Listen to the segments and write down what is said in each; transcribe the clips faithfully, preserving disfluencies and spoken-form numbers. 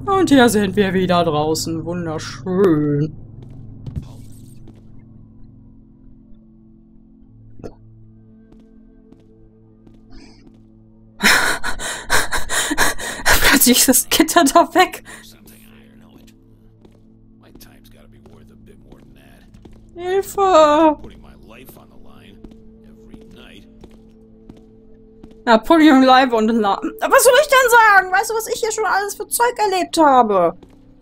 Und hier sind wir wieder draußen. Wunderschön. Plötzlich ist das Gitter da weg. Hilfe! Ja, putting your life on the line. Was soll ich denn sagen? Weißt du, was ich hier schon alles für Zeug erlebt habe?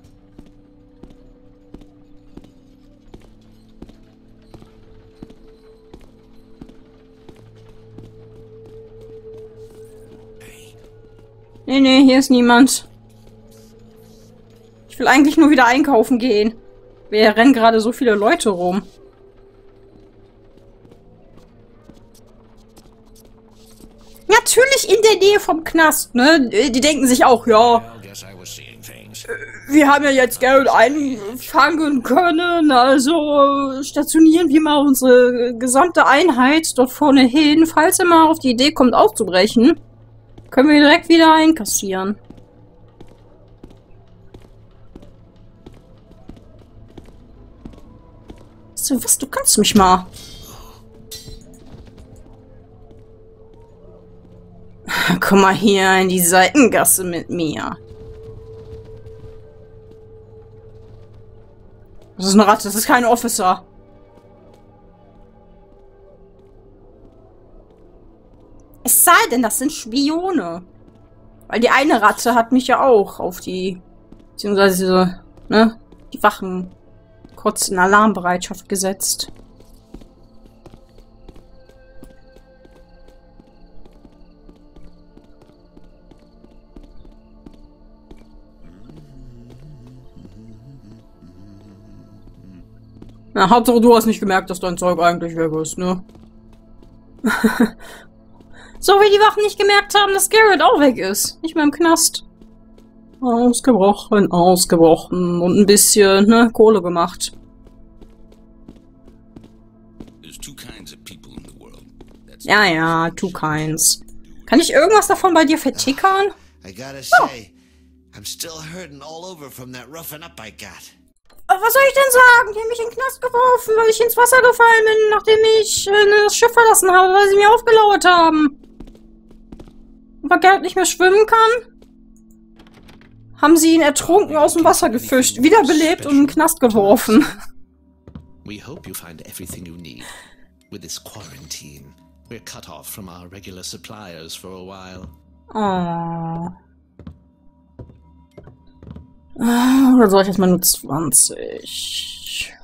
Nee, nee, hier ist niemand. Ich will eigentlich nur wieder einkaufen gehen. Wir rennen gerade so viele Leute rum. Natürlich in der Nähe vom Knast, ne? Die denken sich auch, ja, wir haben ja jetzt Geld einfangen können, also stationieren wir mal unsere gesamte Einheit dort vorne hin. Falls er mal auf die Idee kommt, auszubrechen, können wir direkt wieder einkassieren. So, was, du kannst mich mal. Komm mal hier in die Seitengasse mit mir. Das ist eine Ratte, das ist kein Officer. Es sei denn, das sind Spione. Weil die eine Ratte hat mich ja auch auf die... Beziehungsweise, ne? Die Wachen kurz in Alarmbereitschaft gesetzt. Na, Hauptsache du hast nicht gemerkt, dass dein Zeug eigentlich weg ist, ne? So wie die Wachen nicht gemerkt haben, dass Garrett auch weg ist. Nicht mehr im Knast. Ausgebrochen, ausgebrochen und ein bisschen, ne, Kohle gemacht. Ja, ja, two kinds. Kann ich irgendwas davon bei dir vertickern? Oh. Was soll ich denn sagen? Die haben mich in den Knast geworfen, weil ich ins Wasser gefallen bin, nachdem ich äh, das Schiff verlassen habe, weil sie mir aufgelauert haben. Und weil Garrett nicht mehr schwimmen kann, haben sie ihn ertrunken aus dem Wasser gefischt, wiederbelebt und in den Knast geworfen. We hope you find everything you need. With this quarantine, we're cut off from our regular suppliers for a while. Oh. Oder soll ich jetzt mal nur zwanzig?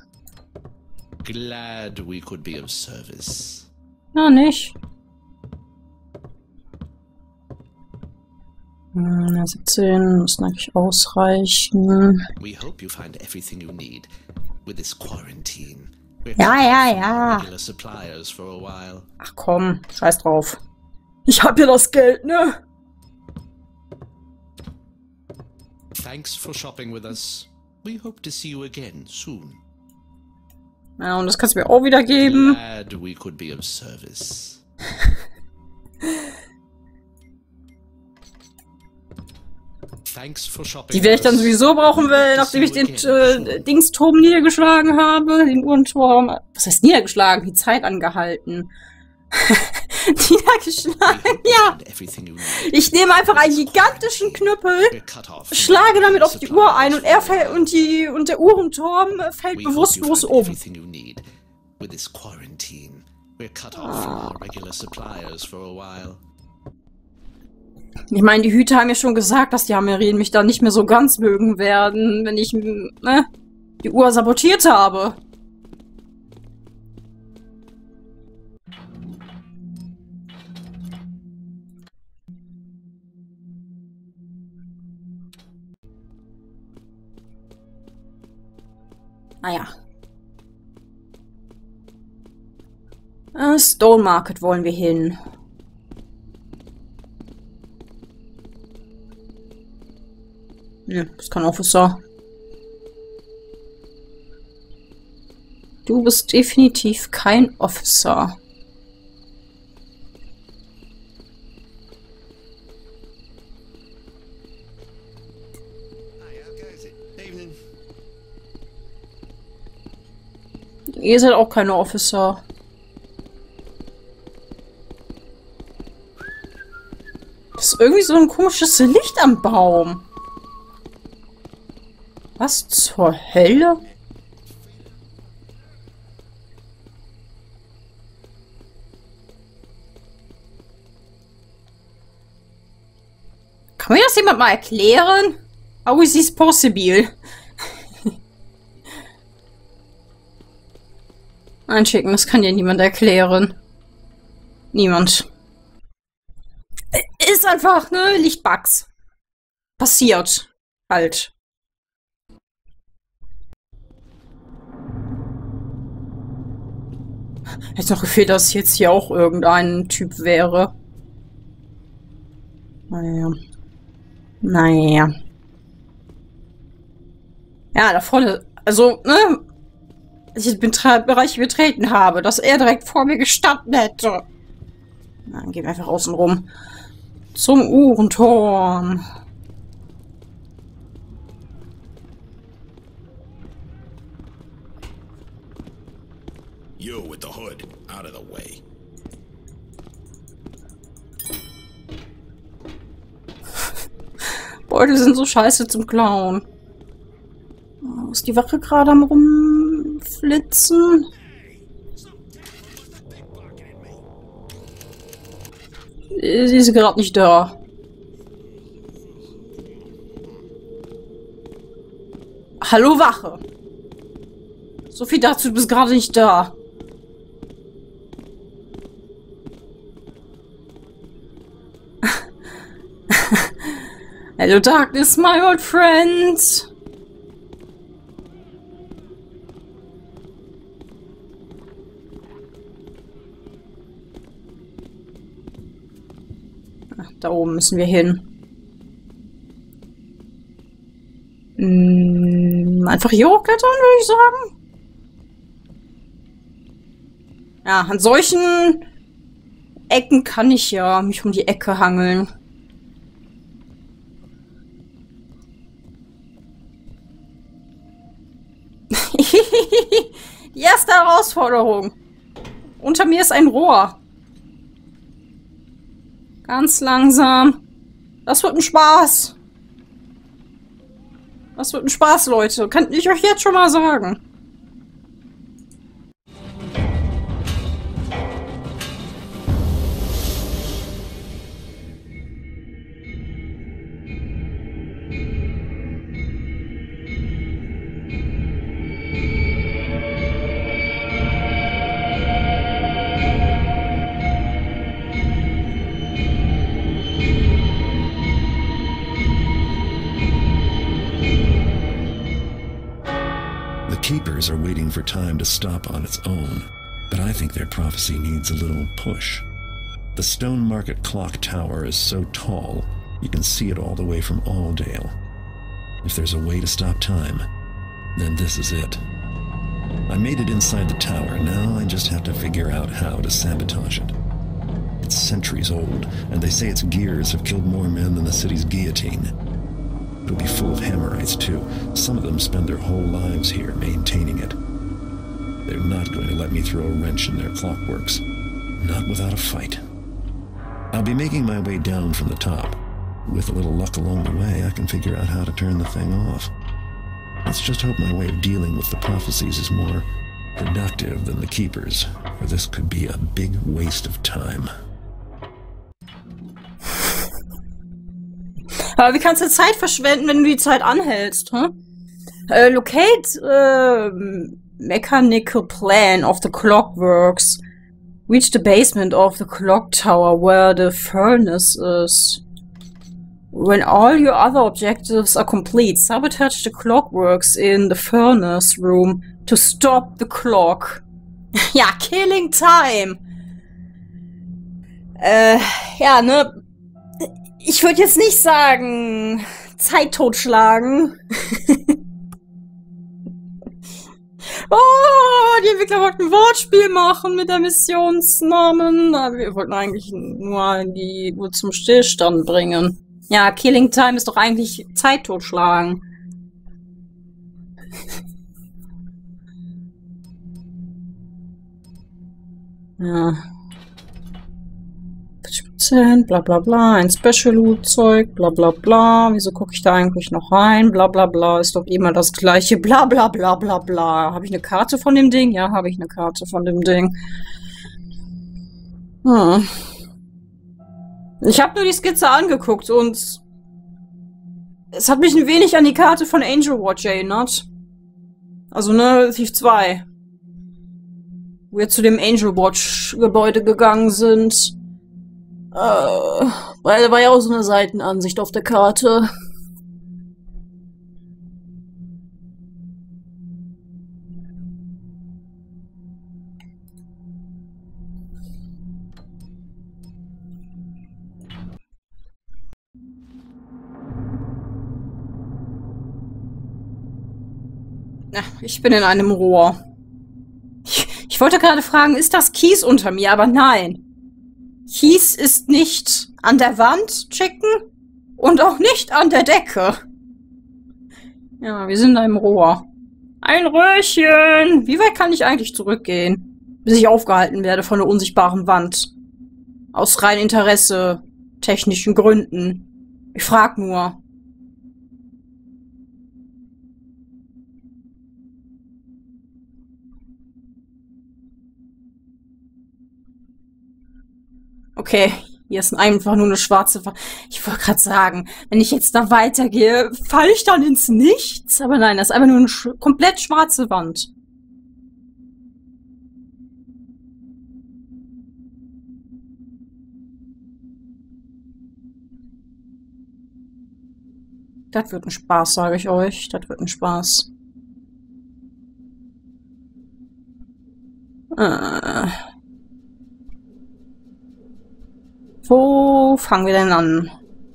Glad we could be of service. Na, nicht. Hm, siebzehn müssen eigentlich ausreichen. We hope you find everything you need. With this quarantine, we're Ja, cut ja, off from ja. our regular suppliers for a while. Ach komm, scheiß drauf. Ich hab ja das Geld, ne? Thanks for shopping with us. We hope to see you again soon. Ja, und das kannst du mir auch wieder geben. Glad we could be of service. Thanks for shopping. Die werde ich dann sowieso brauchen will, nachdem ich den äh, Dingsturm niedergeschlagen habe. Den Uhrenturm. Was heißt niedergeschlagen? Die Zeit angehalten. Niedergeschlagen, ja. Ich nehme einfach einen gigantischen Knüppel, schlage damit auf die Uhr ein und er fällt und die und der Uhrenturm fällt bewusstlos um. Ich meine, die Hüter haben ja schon gesagt, dass die Amerien mich dann nicht mehr so ganz mögen werden, wenn ich ne, die Uhr sabotiert habe. Naja. Äh, Stone Market wollen wir hin. Ne, das ist kein Officer. Du bist definitiv kein Officer. Ihr seid auch keine Officer. Das ist irgendwie so ein komisches Licht am Baum. Was zur Hölle? Kann mir das jemand mal erklären? How is this possible? Einschicken, das kann dir niemand erklären. Niemand. Ist einfach, ne? Lichtbugs. Passiert. Halt. Hätte noch gefehlt, dass jetzt hier auch irgendein Typ wäre. Naja. Naja. Ja, da vorne, also, ne? Als ich den Bereich betreten habe, dass er direkt vor mir gestanden hätte. Na, dann gehen wir einfach außen rum. Zum Uhrenturm. You with the hood, out of the way. Boah, die sind so scheiße zum Klauen. Oh, ist die Wache gerade am rumflitzen? Sie ist gerade nicht da. Hallo Wache. So viel dazu, du bist gerade nicht da. Hello darkness, my old friend. Ach, da oben müssen wir hin. Hm, einfach hier hochklettern, würde ich sagen. Ja, an solchen Ecken kann ich ja mich um die Ecke hangeln. Die erste Herausforderung. Unter mir ist ein Rohr. Ganz langsam. Das wird ein Spaß. Das wird ein Spaß, Leute. Kann ich euch jetzt schon mal sagen. Keepers are waiting for time to stop on its own, but I think their prophecy needs a little push. The Stone Market Clock Tower is so tall, you can see it all the way from Alldale. If there's a way to stop time, then this is it. I made it inside the tower, now I just have to figure out how to sabotage it. It's centuries old, and they say its gears have killed more men than the city's guillotine. It'll be full of Hammerites, too. Some of them spend their whole lives here, maintaining it. They're not going to let me throw a wrench in their clockworks. Not without a fight. I'll be making my way down from the top. With a little luck along the way, I can figure out how to turn the thing off. Let's just hope my way of dealing with the prophecies is more productive than the Keepers, or this could be a big waste of time. Aber wie kannst du Zeit verschwenden, wenn du die Zeit anhältst, hm? Uh, locate uh, mechanical plan of the clockworks. Reach the basement of the clock tower where the furnace is. When all your other objectives are complete, sabotage the clockworks in the furnace room to stop the clock. Ja, killing time. Äh, ja, ne? Ich würde jetzt nicht sagen, Zeit totschlagen. Oh, die Entwickler wollten ein Wortspiel machen mit der Missionsnamen. Aber wir wollten eigentlich nur die Uhr zum Stillstand bringen. Ja, Killing Time ist doch eigentlich Zeit totschlagen. Ja. Bla bla bla, ein Special-Loot-Zeug, bla bla bla. Wieso gucke ich da eigentlich noch rein? Bla bla bla, ist doch immer das gleiche. Bla bla bla bla bla. Habe ich eine Karte von dem Ding? Ja, habe ich eine Karte von dem Ding. Hm. Ich habe nur die Skizze angeguckt und es hat mich ein wenig an die Karte von Angel Watch erinnert. Also, ne, Thief zwei. Wo wir zu dem Angel Watch Gebäude gegangen sind. Äh, weil da war ja auch so eine Seitenansicht auf der Karte. Ja, ich bin in einem Rohr. Ich, ich wollte gerade fragen, ist das Kies unter mir? Aber nein. Kies ist nicht an der Wand checken und auch nicht an der Decke. Ja, wir sind in einem Rohr. Ein Röhrchen! Wie weit kann ich eigentlich zurückgehen, bis ich aufgehalten werde von der unsichtbaren Wand? Aus rein Interesse, technischen Gründen. Ich frag nur. Okay, hier ist einfach nur eine schwarze Wand. Ich wollte gerade sagen, wenn ich jetzt da weitergehe, falle ich dann ins Nichts? Aber nein, das ist einfach nur eine sch komplett schwarze Wand. Das wird ein Spaß, sage ich euch. Das wird ein Spaß. Äh... Wo fangen wir denn an?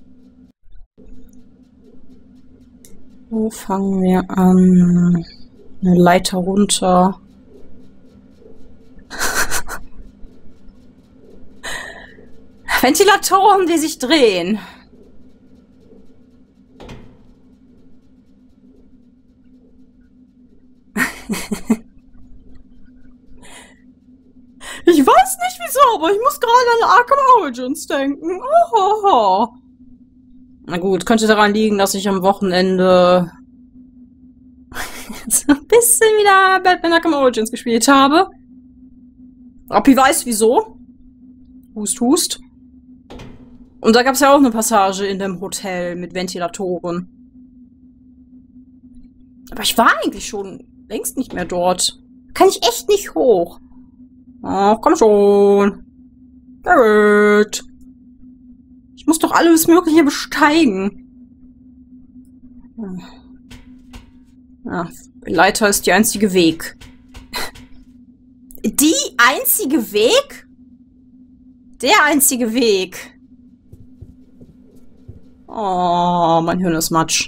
Wo fangen wir an? Eine Leiter runter. Ventilatoren, die sich drehen. Ich weiß nicht wieso, aber ich muss gerade an Arkham Origins denken. Ohoho. Na gut, könnte daran liegen, dass ich am Wochenende so ein bisschen wieder Batman Arkham Origins gespielt habe. Rappi weiß wieso. Hust, hust. Und da gab es ja auch eine Passage in dem Hotel mit Ventilatoren. Aber ich war eigentlich schon längst nicht mehr dort. Kann ich echt nicht hoch. Ach, komm schon. Garrett. Ich muss doch alles Mögliche besteigen. Ja, Leiter ist die einzige Weg. Die einzige Weg? Der einzige Weg. Oh, mein Hirn ist matsch.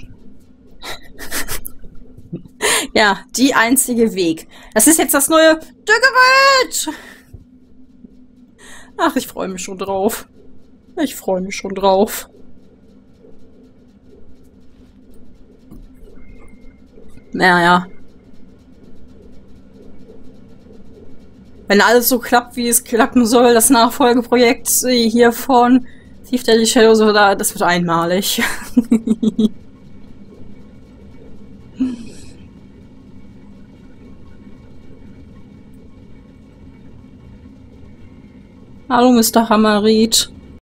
Ja, die einzige Weg. Das ist jetzt das neue Gerät. Ach, ich freue mich schon drauf. Ich freue mich schon drauf. Naja. Wenn alles so klappt, wie es klappen soll, das Nachfolgeprojekt hier von Thief Deadly Shadows, das wird einmalig. Hallo, Mister Hammerried.